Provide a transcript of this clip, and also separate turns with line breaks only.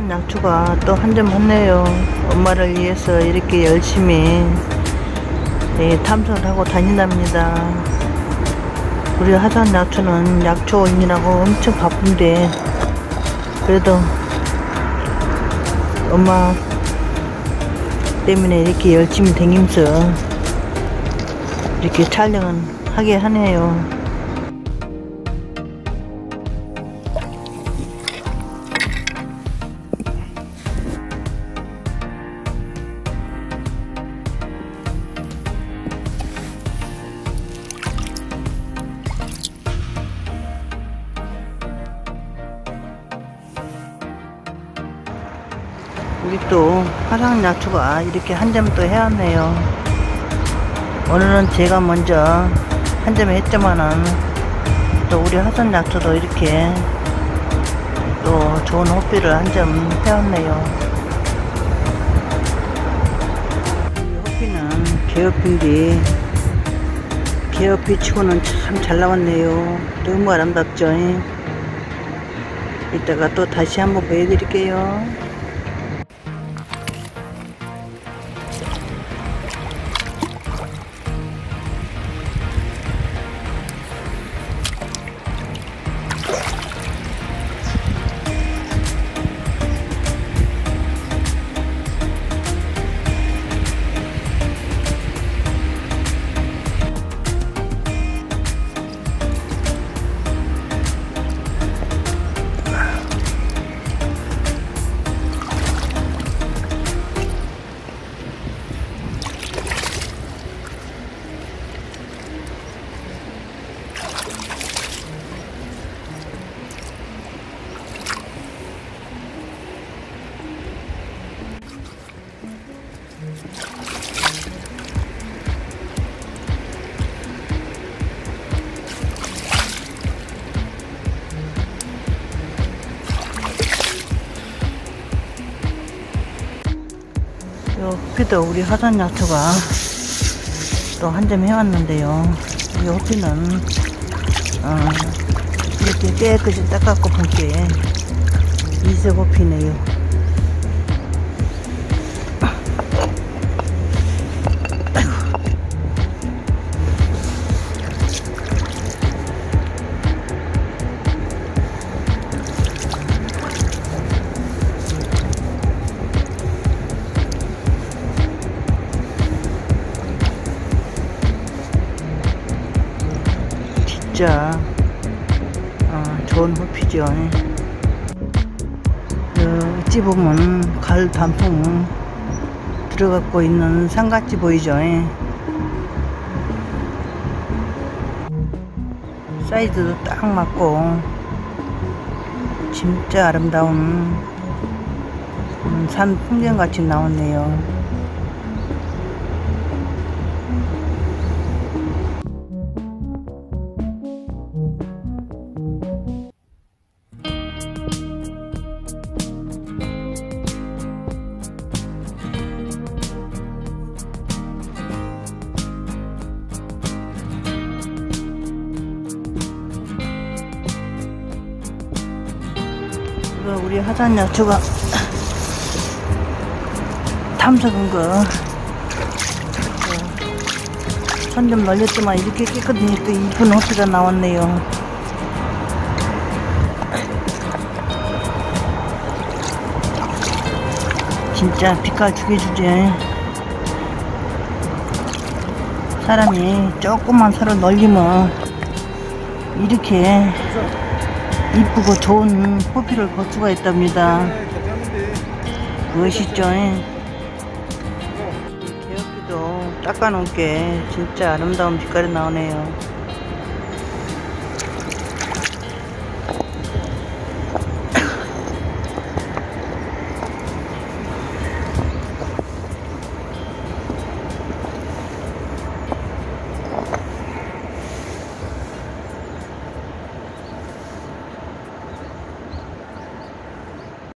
화산 약초가 또 한 점 했네요. 엄마를 위해서 이렇게 열심히 탐색을 하고 다닌답니다. 우리 화산 약초는 약초 올리라고 엄청 바쁜데 그래도 엄마 때문에 이렇게 열심히 다니면서 이렇게 촬영을 하게 하네요. 우리 또 화산 약초가 이렇게 한 점 또 해왔네요. 오늘은 제가 먼저 한 점 했지만은 또 우리 화산 약초도 이렇게 또 좋은 호피를 한 점 해왔네요. 이 호피는 개호피인데 개호피 치고는 참 잘 나왔네요. 너무 아름답죠? 이따가 또 다시 한번 보여드릴게요. 요 호피도 우리 화산 약초가 또 한 점 해왔는데요. 이 호피는 이렇게 깨끗이 닦았고 본게 이색 호피네요. 진짜 좋은 호피죠. 어찌 보면 가을 단풍 들어가고 있는 산같이 보이죠. 사이즈도 딱 맞고 진짜 아름다운 산 풍경같이 나왔네요. 우리 화산 약초가 탐색한 거 선 좀 널렸지만 이렇게 깨끗이 또 이쁜 호피가 나왔네요. 진짜 빛깔 죽여주지. 사람이 조금만 서로 널리면 이렇게 이쁘고 좋은 호피를 볼 수가 있답니다. 멋있죠? 개호피도 닦아놓은 게 진짜 아름다운 빛깔이 나오네요.